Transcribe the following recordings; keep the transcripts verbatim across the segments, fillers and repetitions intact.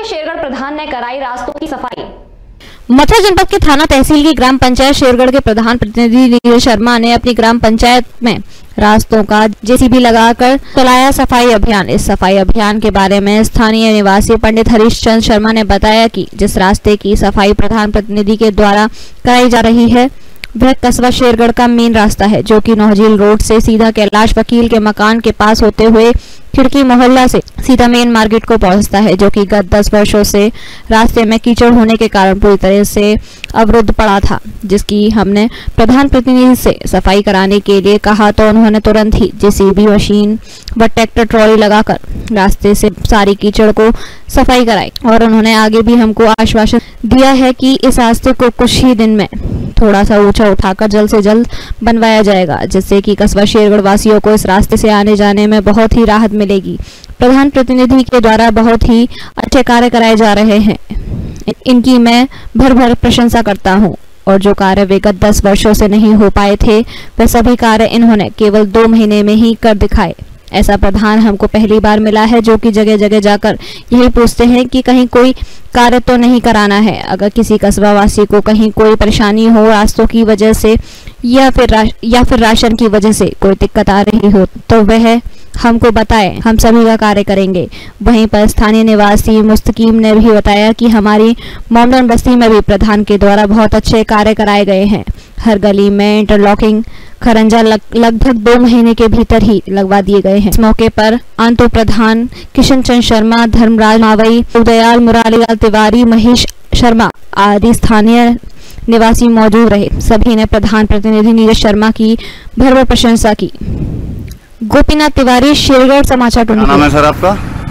के शेरगढ़ प्रधान ने कराई रास्तों की सफाई। मथुरा जनपद के थाना तहसील की ग्राम पंचायत शेरगढ़ के प्रधान प्रतिनिधि नीरज शर्मा ने अपनी ग्राम पंचायत में रास्तों का जेसीबी लगाकर चलाया सफाई अभियान। इस सफाई अभियान के बारे में स्थानीय निवासी पंडित हरीश चंद शर्मा ने बताया कि जिस रास्ते की सफाई प्रधान प्रतिनिधि के द्वारा कराई जा रही है वह कस्बा शेरगढ़ का मेन रास्ता है, जो कि नौझील रोड से सीधा कैलाश वकील के मकान के पास होते हुए खिड़की मोहल्ला से सीधा मेन मार्केट को पहुंचता है, जो कि गत दस वर्षों से रास्ते में कीचड़ होने के कारण पूरी तरह से अवरुद्ध पड़ा था, जिसकी हमने प्रधान प्रतिनिधि से सफाई कराने के लिए कहा तो उन्होंने तुरंत ही जेसीबी मशीन व ट्रैक्टर ट्रॉली लगाकर रास्ते से सारी कीचड़ को सफाई कराई। और उन्होंने आगे भी हमको आश्वासन दिया है कि इस रास्ते को कुछ ही दिन में थोड़ा सा ऊंचा उठाकर जल्द से जल्द बनवाया जाएगा, जिससे कि कस्बा शेरगढ़ वासियों को इस रास्ते से आने जाने में बहुत ही राहत मिलेगी। प्रधान प्रतिनिधि के द्वारा बहुत ही अच्छे कार्य कराए जा रहे हैं, इनकी मैं भर भर प्रशंसा करता हूं। और जो कार्य विगत दस वर्षों से नहीं हो पाए थे वह सभी कार्य इन्होंने केवल दो महीने में ही कर दिखाए। ऐसा प्रधान हमको पहली बार मिला है जो कि जगह जगह जाकर यही पूछते हैं कि कहीं कोई कार्य तो नहीं कराना है। अगर किसी कस्बा वासी को कहीं कोई परेशानी हो रास्तों की वजह से या फिर या फिर राशन की वजह से कोई दिक्कत आ रही हो तो वह हमको बताएं, हम सभी का कार्य करेंगे। वहीं पर स्थानीय निवासी मुस्तकीम ने भी बताया कि हमारी मोमडन बस्ती में भी प्रधान के द्वारा बहुत अच्छे कार्य कराए गए हैं। हर गली में इंटरलॉकिंग खरंजा लग, लगभग दो महीने के भीतर ही लगवा दिए गए हैं। इस मौके पर आंतो प्रधान किशन चंद शर्मा, धर्मराज मावई, उदयाल मुरारीलाल तिवारी, महेश शर्मा आदि स्थानीय निवासी मौजूद रहे। सभी ने प्रधान प्रतिनिधि नीरज शर्मा की भरपूर प्रशंसा की। गोपीनाथ तिवारी, शेरगढ़ समाचार। क्या नाम है सर आपका?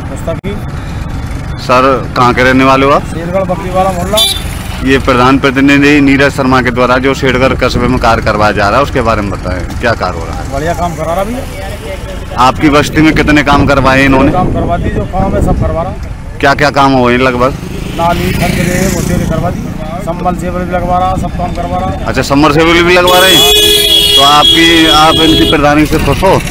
सर कहाँ के रहने वाले हो आप? शेरगढ़ बकरीवाला मोहल्ला। ये प्रधान प्रतिनिधि नीरज शर्मा के द्वारा जो शेरगढ़ कस्बे में कार्य करवाया जा रहा है उसके बारे में बताएं, क्या कार्य हो रहा है? बढ़िया काम करा रहा भैया। आपकी बस्ती में कितने काम करवाए इन्होंने? काम करवा दी, जो काम है सब करवा रहा। क्या क्या काम हुए लगभग? नाली खंडरे मोटेरे करवा दी, संबल सेवर भी लगवा रहा, सब काम करवा रहा। अच्छा, समर सेवल भी लगवा रहे हैं। तो आपकी आप इनकी प्रधानी से खुश हो?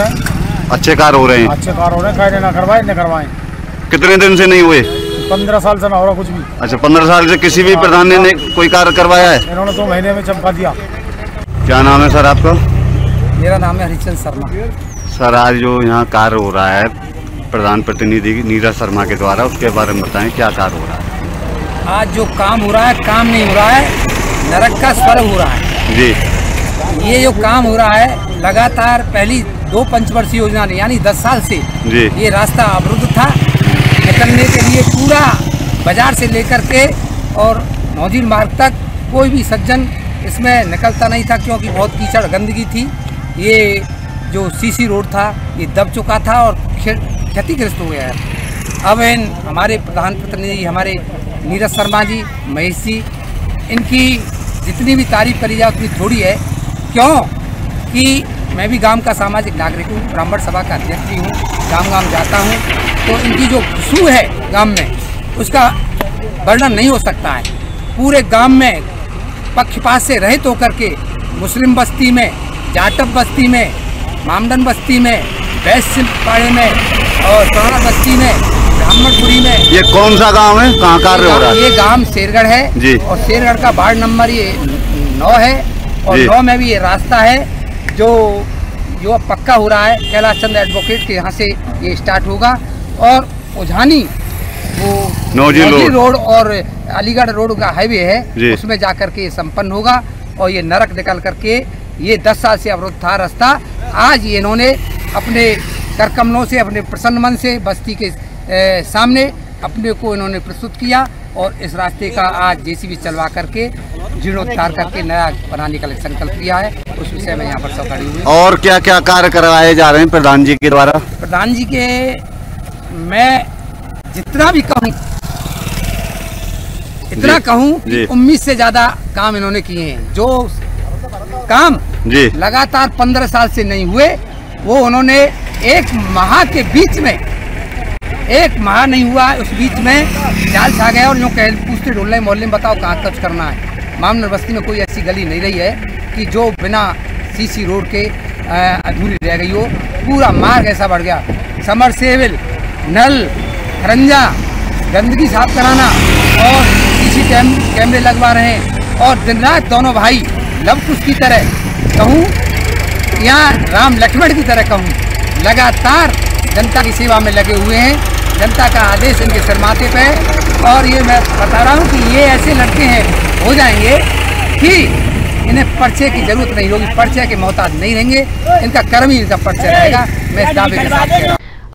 अच्छे कार्य हो रहे हैं। अच्छे कार्य हो रहे हैं, ना करवाए न करवाए। कितने दिन से नहीं हुए? पंद्रह साल से ना हो रहा कुछ भी। अच्छा, पंद्रह साल से किसी भी प्रधान ने कोई कार्य करवाया है? इन्होंने दो महीने में चमका दिया। क्या नाम है सर आपका? मेरा नाम है हरीश चंद शर्मा। सर आज जो यहाँ कार्य हो रहा है प्रधान प्रतिनिधि नीरज शर्मा के द्वारा उसके बारे में बताएं, क्या कार्य हो रहा है? आज जो काम हो रहा है काम नहीं हो रहा है, नरक का स्वर्ग हो रहा है जी। ये जो काम हो रहा है लगातार पहली दो पंचवर्षीय योजना ने यानी दस साल से जी। ये रास्ता अवरुद्ध था। निकलने के लिए पूरा बाजार से लेकर के और नौझील मार्ग तक कोई भी सज्जन इसमें निकलता नहीं था, क्योंकि बहुत कीचड़ गंदगी थी। ये जो सीसी रोड था ये दब चुका था और क्षतिग्रस्त हो गया है। अब इन हमारे प्रधान प्रतिनिधि हमारे नीरज शर्मा जी, महेश जी, इनकी जितनी भी तारीफ करी जाए उतनी थोड़ी है। क्यों कि मैं भी गांव का सामाजिक नागरिक हूँ, ब्राह्मण सभा का अध्यक्ष भी हूँ, गांव गांव जाता हूँ, तो इनकी जो खुशबू है गांव में उसका वर्णन नहीं हो सकता है। पूरे गांव में पक्षपात से रहित होकर के मुस्लिम बस्ती में, जाटव बस्ती में, मामडन बस्ती में, वैश्य पाड़े में और प्राणा बस्ती में, ब्राह्मणपुरी में। ये कौन सा गांव है, कहाँ कार्य हो रहा है? ये गांव शेरगढ़ है जी। और शेरगढ़ का वार्ड नंबर ये नौ है और नौ में भी ये रास्ता है जो जो अब पक्का हो रहा है। कैलाश चंद एडवोकेट के यहाँ से ये स्टार्ट होगा और उझानी वो नौझील रोड।, रोड और अलीगढ़ रोड का हाईवे है उसमें जाकर के संपन्न होगा। और ये नरक निकल करके ये दस साल से अवरुद्ध था रास्ता, आज ये इन्होंने अपने करकमलों से, अपने प्रसन्न मन से बस्ती के ए, सामने अपने को इन्होंने प्रस्तुत किया और इस रास्ते का आज जेसीबी चलवा करके जीर्णोद्धार करके नया बनाने का संकल्प लिया है। उस विषय में यहाँ पर सब खड़ी हुई। और क्या क्या कार्य करवाए जा रहे हैं प्रधान जी के द्वारा? प्रधान जी के मैं जितना भी कहूँ इतना कहूँ कि उम्मीद से ज्यादा काम इन्होंने किए हैं। जो काम जी लगातार पंद्रह साल से नहीं हुए वो उन्होंने एक माह के बीच में, एक माह नहीं हुआ उस बीच में जाल छा गया और यूँ कह पूछते ढूंढ मोहल्ले में बताओ कहाँ टच करना है। मामनर बस्ती में कोई ऐसी गली नहीं रही है कि जो बिना सीसी रोड के अधूरी रह गई हो। पूरा मार्ग ऐसा बढ़ गया, समर सेविल, नल, खरंजा, गंदगी साफ कराना और सीसी कैमरे लगवा रहे हैं और दिन रात दोनों भाई लव कुश की तरह कहूँ या राम लक्ष्मण की तरह कहूँ लगातार जनता की सेवा में लगे हुए हैं। जनता का आदेश इनके सिर माथे पे और ये मैं बता रहा हूँ कि ये ऐसे लड़के हैं हो जाएंगे कि इन्हें पर्चे की जरूरत नहीं होगी, पर्चे के मोहताज नहीं रहेंगे, इनका कर्म ही इनका पर्चा रहेगा। मैं इस दावे के साथ कह रहा हूँ।